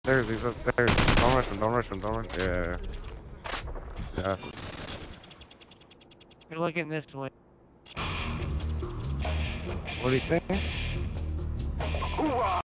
upstairs. He's upstairs. Don't rush him. Don't rush him. Don't rush. Yeah. Yeah. You're looking this way. What do you think?